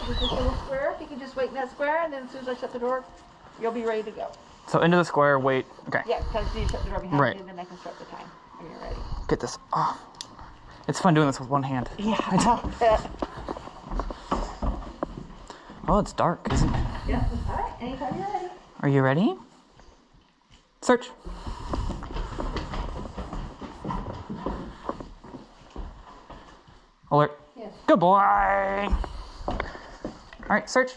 Just this little square. You can just wait in that square, and then as soon as I shut the door, you'll be ready to go. So into the square, wait. Okay. Yeah, because you shut the door behind Right. you, and then I can start the time when you're ready. Get this off. It's fun doing this with one hand. Yeah, I bet. Oh, it's dark, isn't it? Yeah. All right. Anytime you're ready. Are you ready? Search. Alert. Yes. Good boy. All right, search.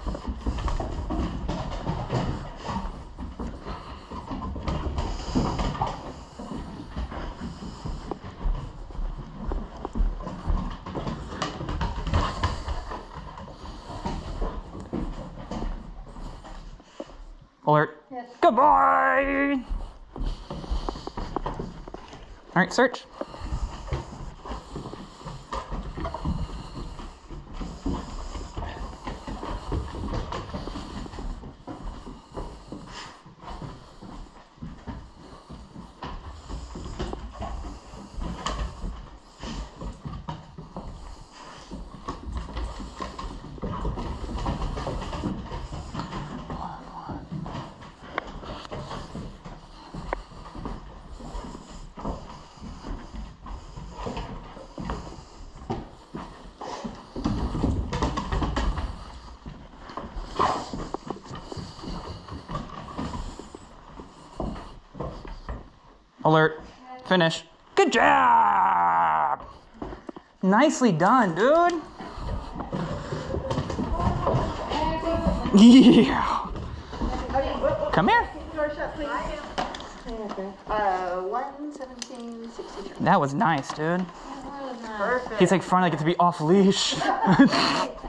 Alert. Yes. Good boy. All right, search. Alert. Finish. Good job. Nicely done, dude. Yeah. Come here. Keep the door shut, please. 1:17:63. That was nice, dude. Perfect. He's like finally get to be off leash.